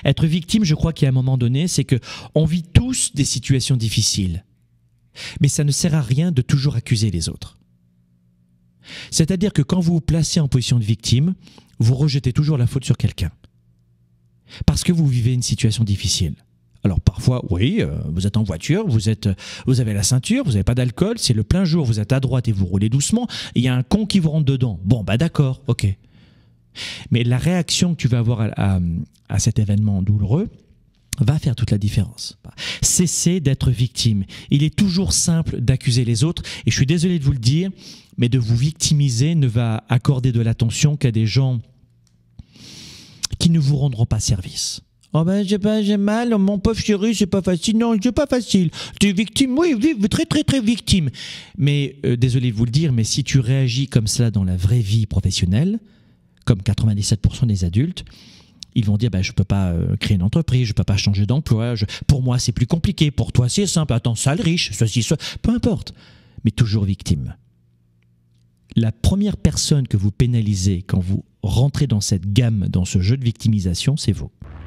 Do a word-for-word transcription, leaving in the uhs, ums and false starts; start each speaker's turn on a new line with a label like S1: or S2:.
S1: Être victime, je crois qu'à un moment donné, c'est qu'on vit tous des situations difficiles. Mais ça ne sert à rien de toujours accuser les autres. C'est-à-dire que quand vous vous placez en position de victime, vous rejetez toujours la faute sur quelqu'un. Parce que vous vivez une situation difficile. Alors parfois, oui, euh, vous êtes en voiture, vous, êtes, vous avez la ceinture, vous n'avez pas d'alcool, c'est le plein jour, vous êtes à droite et vous roulez doucement, et il y a un con qui vous rentre dedans. Bon, bah d'accord, ok. Mais la réaction que tu vas avoir à, à, à cet événement douloureux va faire toute la différence. Cessez d'être victime. Il est toujours simple d'accuser les autres, et je suis désolé de vous le dire, mais de vous victimiser ne va accorder de l'attention qu'à des gens qui ne vous rendront pas service. Oh ben j'ai pas j'ai mal, mon pauvre chéri, c'est pas facile. Non, c'est pas facile. Tu es victime, oui, oui, très très très victime. Mais euh, désolé de vous le dire, mais si tu réagis comme cela dans la vraie vie professionnelle, comme quatre-vingt-dix-sept pour cent des adultes, ils vont dire ben, je peux pas euh, créer une entreprise, je peux pas changer d'emploi. Je... Pour moi c'est plus compliqué, pour toi c'est simple. Attends, sale riche, ceci, cela, peu importe. Mais toujours victime. La première personne que vous pénalisez quand vous rentrez dans cette gamme, dans ce jeu de victimisation, c'est vous.